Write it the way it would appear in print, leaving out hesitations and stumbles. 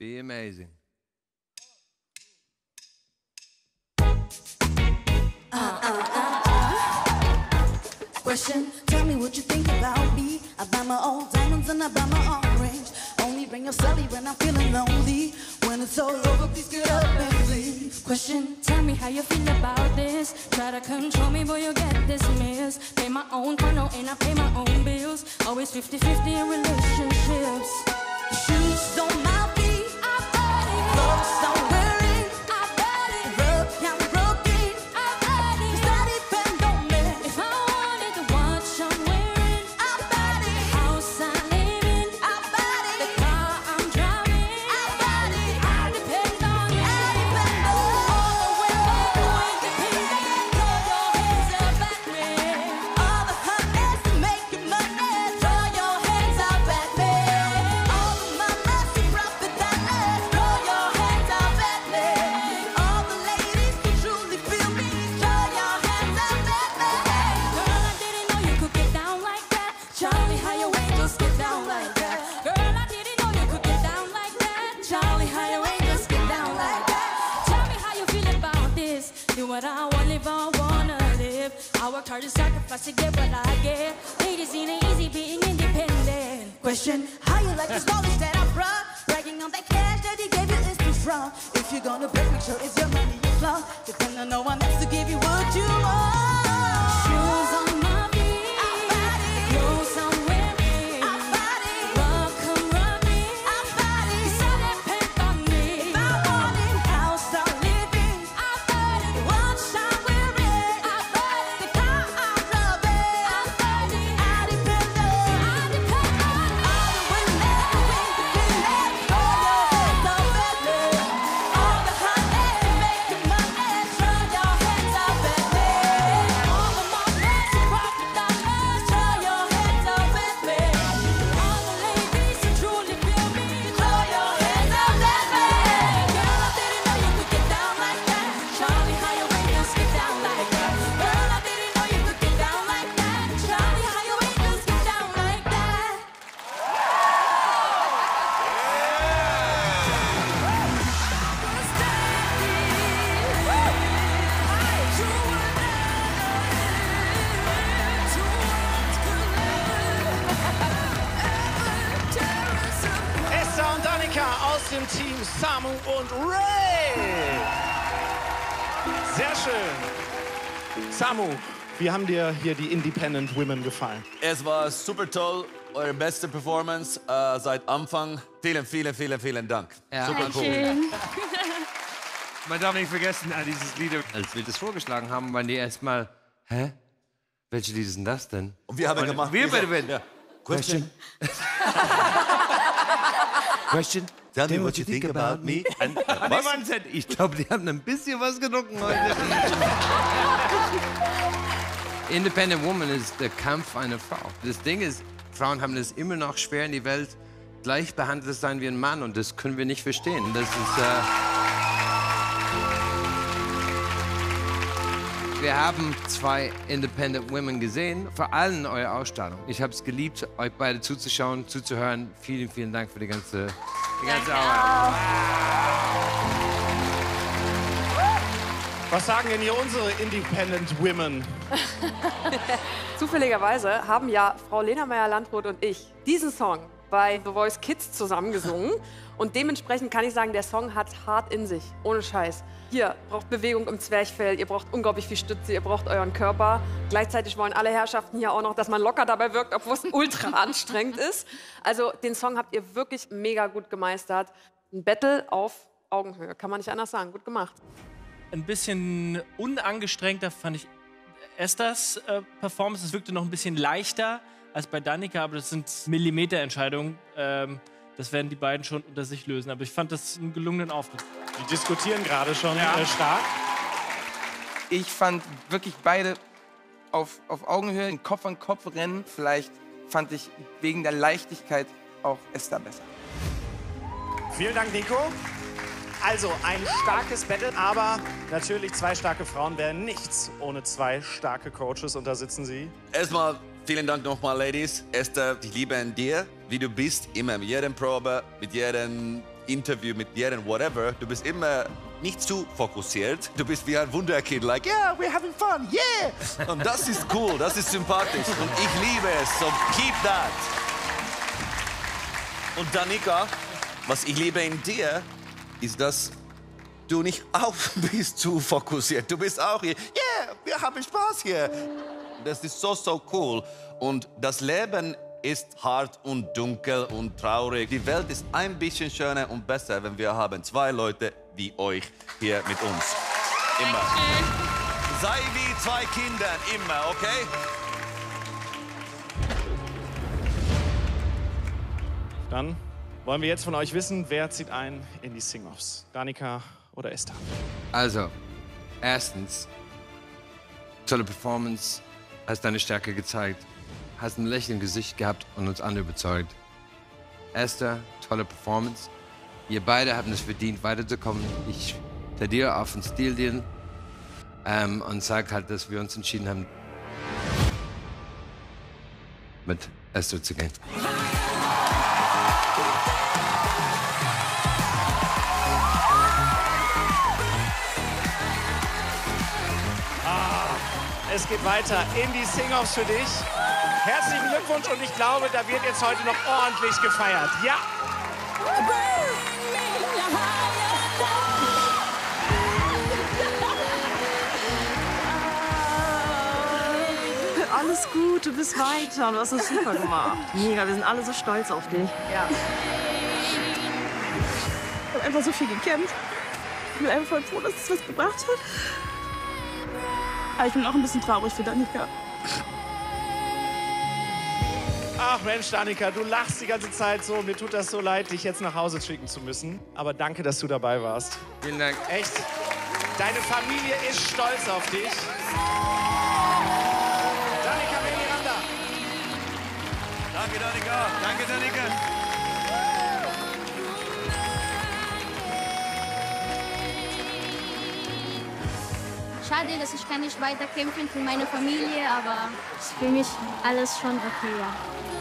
Be amazing. Question, tell me what you think about me. I buy my own diamonds and I buy my own rings. Only bring your celly when I'm feeling lonely. When it's all over, please get up and leave. Question, tell me how you feel about this. Try to control me, boy, you get dismissed. Pay my own condo and I pay my own bills. Always 50-50 in relationships. Shoes on my feet, I bought it. Clothes I'm wearing, I bought it. Rub, I'm broken, I bought it. that depend on me. If I wanted to watch, I'm wearing. I bought it. House I live in. I bought The it. car I'm driving. I bought it. I depend on you. I depend on all the hotness to make you money. Throw your hands up at me. All the mamas who profit that less. Throw your hands up at me. All the ladies who truly feel me. Throw your hands up at me. Girl, I didn't know you could get down like that. Charlie, how you angels get down like that. Girl, I didn't know you could get down like that. Charlie, how you angels get down like that. Tell me how you feel about this. Do what I want, live how I wanna live. I worked hard to sacrifice to get what I get. Ladies, it ain't easy being independent. Question, how you like this knowledge that I brought? Bragging on that cash that he gave you is too strong. If you're gonna pay, make sure it's your money you flaunt. Depend on no one else to give you what you want. Shoes on my feet. I bought it. Clothes I'm wearing. I bought it. Love come rub me. I bought it. So depend on me. If I want it, house I live in. I bought it. Watch I wear it. I bought it. The car I drive it. I bought it. I depend on. I depend on you. All the women who independent, throw your hands up at me. All the hotness making money, throw your hands up at me. All the mamas who profit dollars, throw your hands up at me. All the ladies who truly feel me, throw your hands up at me. Girl, I didn't know you could get down like that. Charlie, how you angels get down like that. Girl, I didn't know you could get down like that. Charlie, how you angels get down like that. Esther und Danica aus dem Team Samu und Ray. Sehr schön. Samu, wie haben dir hier die Independent Women gefallen? Es war super toll, eure beste Performance seit Anfang. Vielen Dank. Ja. Super cool. Man darf nicht vergessen, dieses Lied, als wir das vorgeschlagen haben, waren die erstmal, hä? Welche Lied ist denn das denn? Und wir haben gemacht. Wir gesagt, beide. ja. Question. Question. Tell me what you think about me. Ich glaube, die haben ein bisschen was getrunken heute. Independent Woman ist der Kampf einer Frau. Das Ding ist, Frauen haben es immer noch schwer in die Welt, gleich behandelt zu sein wie ein Mann. Und das können wir nicht verstehen. Das ist, wir haben 2 Independent Women gesehen, vor allem in eurer Ausstrahlung. Ich habe es geliebt, euch beide zuzuschauen, zuzuhören. Vielen Dank für die ganze Arbeit. Was sagen denn hier unsere Independent Women? Zufälligerweise haben ja Frau Lena Meyer-Landrut und ich diesen Song bei The Voice Kids zusammengesungen. Und dementsprechend kann ich sagen, der Song hat hart in sich, ohne Scheiß. Ihr braucht Bewegung im Zwerchfell, ihr braucht unglaublich viel Stütze, ihr braucht euren Körper. Gleichzeitig wollen alle Herrschaften hier auch noch, dass man locker dabei wirkt, obwohl es ultra anstrengend ist. Also den Song habt ihr wirklich mega gut gemeistert. Ein Battle auf Augenhöhe, kann man nicht anders sagen. Gut gemacht. Ein bisschen unangestrengter fand ich Esthers Performance. Es wirkte noch ein bisschen leichter als bei Danica, aber das sind Millimeterentscheidungen. Das werden die beiden schon unter sich lösen. Aber ich fand das einen gelungenen Auftritt. Die diskutieren gerade schon stark. Ich fand wirklich beide auf Augenhöhe, in Kopf an Kopf rennen. Vielleicht fand ich wegen der Leichtigkeit auch Esther besser. Vielen Dank, Nico. Also ein starkes Battle, aber natürlich 2 starke Frauen wären nichts ohne 2 starke Coaches und da sitzen sie. Erstmal vielen Dank nochmal, Ladies. Esther, ich liebe an dir, wie du bist, immer mit jedem Probe, mit jedem Interview mit dir und whatever, du bist immer nicht zu fokussiert. Du bist wie ein Wunderkind, like, yeah, we're having fun, yeah. Und das ist cool, das ist sympathisch und ich liebe es, so keep that. Und Danica, was ich liebe in dir, ist, dass du nicht auch bist zu fokussiert. Du bist auch hier, yeah, wir haben Spaß hier. Das ist so cool. Und das Leben ist hart und dunkel und traurig. Die Welt ist ein bisschen schöner und besser, wenn wir haben zwei Leute wie euch hier mit uns. Immer. Sei wie zwei Kinder, immer, okay? Dann wollen wir jetzt von euch wissen, wer zieht ein in die Sing-Offs? Danica oder Esther? Also, erstens, tolle Performance, hast deine Stärke gezeigt, hast ein Lächeln im Gesicht gehabt und uns alle überzeugt. Esther, tolle Performance. Ihr beide habt es verdient, weiterzukommen. Ich plädiere auf einen Stil-Deal und sage halt, dass wir uns entschieden haben, mit Esther zu gehen. Es geht weiter in die Sing-Offs für dich. Herzlichen Glückwunsch und ich glaube, da wird jetzt heute noch ordentlich gefeiert. Ja! Alles gut, du bist weiter. Du hast es super gemacht. Mega, wir sind alle so stolz auf dich. Ja. Ich habe einfach so viel gekämpft. Ich bin einfach voll froh, dass es was gebracht hat. Aber ich bin auch ein bisschen traurig für Danica. Ach Mensch, Danica, du lachst die ganze Zeit so. Mir tut das so leid, dich jetzt nach Hause schicken zu müssen. Aber danke, dass du dabei warst. Vielen Dank. Echt. Deine Familie ist stolz auf dich. Danica Miranda. Danke, Danica. Danke, Danica. Schade, dass ich kann nicht weiterkämpfen für meine Familie, aber ist für mich alles schon okay, ja.